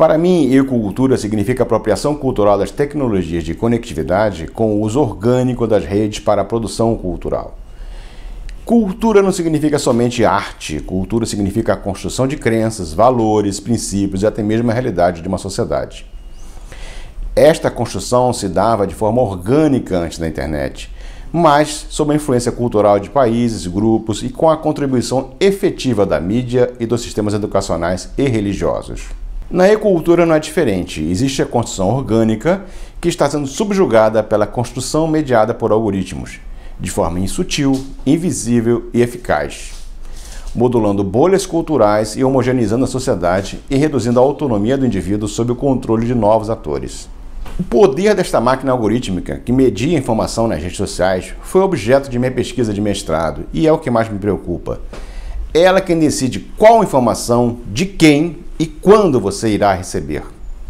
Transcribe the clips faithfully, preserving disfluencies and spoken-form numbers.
Para mim, ecocultura significa apropriação cultural das tecnologias de conectividade com o uso orgânico das redes para a produção cultural. Cultura não significa somente arte, cultura significa a construção de crenças, valores, princípios e até mesmo a realidade de uma sociedade. Esta construção se dava de forma orgânica antes da internet, mas sob a influência cultural de países, grupos e com a contribuição efetiva da mídia e dos sistemas educacionais e religiosos. Na ecocultura não é diferente, existe a construção orgânica que está sendo subjugada pela construção mediada por algoritmos, de forma sutil, invisível e eficaz, modulando bolhas culturais e homogeneizando a sociedade e reduzindo a autonomia do indivíduo sob o controle de novos atores. O poder desta máquina algorítmica, que media a informação nas redes sociais, foi objeto de minha pesquisa de mestrado e é o que mais me preocupa. Ela quem decide qual informação, de quem e quando você irá receber.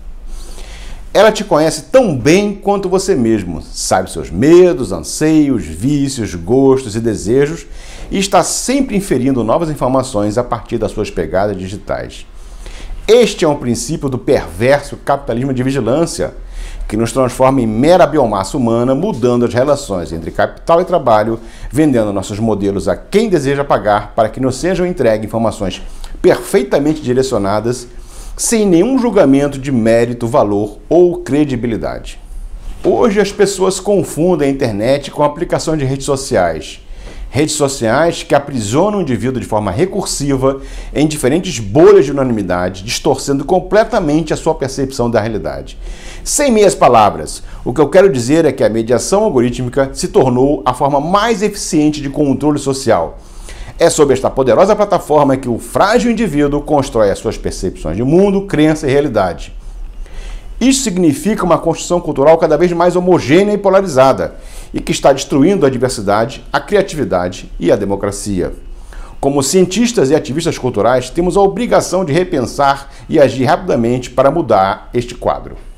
Ela te conhece tão bem quanto você mesmo, sabe seus medos, anseios, vícios, gostos e desejos e está sempre inferindo novas informações a partir das suas pegadas digitais. Este é um princípio do perverso capitalismo de vigilância, que nos transforma em mera biomassa humana, mudando as relações entre capital e trabalho, vendendo nossos modelos a quem deseja pagar para que nos sejam entregues informações perfeitamente direcionadas, sem nenhum julgamento de mérito, valor ou credibilidade. Hoje as pessoas confundem a internet com a aplicação de redes sociais. Redes sociais que aprisionam o indivíduo de forma recursiva em diferentes bolhas de unanimidade, distorcendo completamente a sua percepção da realidade. Sem meias palavras, o que eu quero dizer é que a mediação algorítmica se tornou a forma mais eficiente de controle social. É sob esta poderosa plataforma que o frágil indivíduo constrói as suas percepções de mundo, crença e realidade. Isso significa uma construção cultural cada vez mais homogênea e polarizada, e que está destruindo a diversidade, a criatividade e a democracia. Como cientistas e ativistas culturais, temos a obrigação de repensar e agir rapidamente para mudar este quadro.